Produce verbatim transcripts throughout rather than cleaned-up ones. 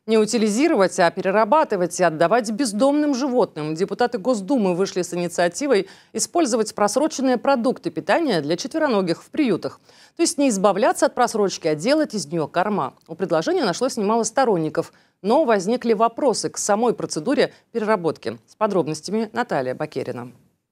Не утилизировать, а перерабатывать и отдавать бездомным животным. Депутаты Госдумы вышли с инициативой использовать просроченные продукты питания для четвероногих в приютах. То есть не избавляться от просрочки, а делать из нее корма. У предложения нашлось немало сторонников, но возникли вопросы к самой процедуре переработки. С подробностями Наталья Бакерина.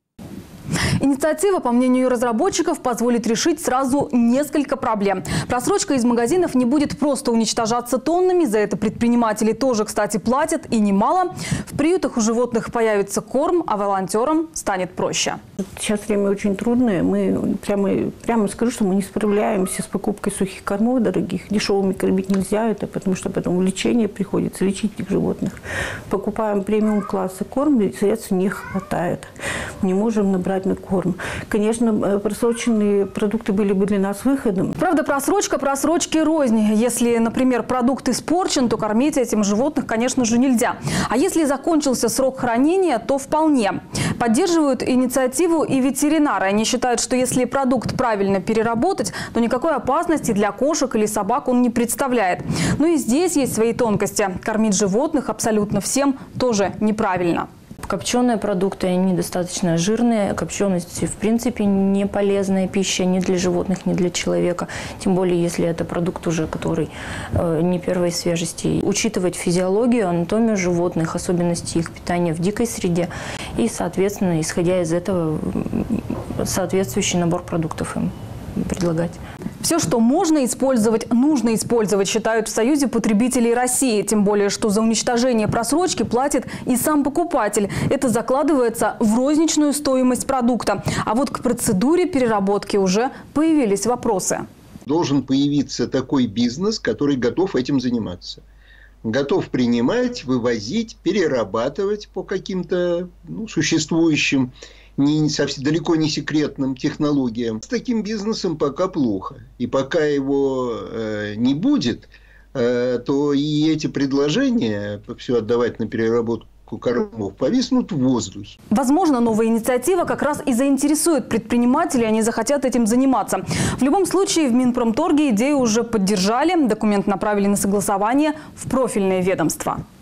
Инициатива, по мнению разработчиков, позволит решить сразу несколько проблем. Просрочка из магазинов не будет просто уничтожаться тоннами. За это предприниматели тоже, кстати, платят и немало. В приютах у животных появится корм, а волонтерам станет проще. Сейчас время очень трудное. Мы прямо, прямо скажу, что мы не справляемся с покупкой сухих кормов дорогих. Дешевыми кормить нельзя, это потому что потом в лечение приходится лечить этих животных. Покупаем премиум-класса корм, и средств не хватает. Не можем набрать на корм. Конечно, просроченные продукты были бы для нас выходом. Правда, просрочка просрочки рознь. Если, например, продукт испорчен, то кормить этим животных, конечно же, нельзя. А если закончился срок хранения, то вполне. Поддерживают инициативу и ветеринары. Они считают, что если продукт правильно переработать, то никакой опасности для кошек или собак он не представляет. Но и здесь есть свои тонкости. Кормить животных абсолютно всем тоже неправильно. Копченые продукты, они достаточно жирные. Копченость, в принципе, не полезная пища ни для животных, ни для человека. Тем более, если это продукт уже, который э, не первой свежести. Учитывать физиологию, анатомию животных, особенности их питания в дикой среде. И, соответственно, исходя из этого, соответствующий набор продуктов им предлагать. Все, что можно использовать, нужно использовать, считают в Союзе потребителей России. Тем более, что за уничтожение просрочки платит и сам покупатель. Это закладывается в розничную стоимость продукта. А вот к процедуре переработки уже появились вопросы. Должен появиться такой бизнес, который готов этим заниматься. Готов принимать, вывозить, перерабатывать по каким-то ну, существующим Не, совсем, далеко не секретным технологиям. С таким бизнесом пока плохо. И пока его э, не будет, э, то и эти предложения, все отдавать на переработку кормов, повиснут в воздухе. Возможно, новая инициатива как раз и заинтересует предпринимателей, они захотят этим заниматься. В любом случае, в Минпромторге идею уже поддержали, документ направили на согласование в профильное ведомство.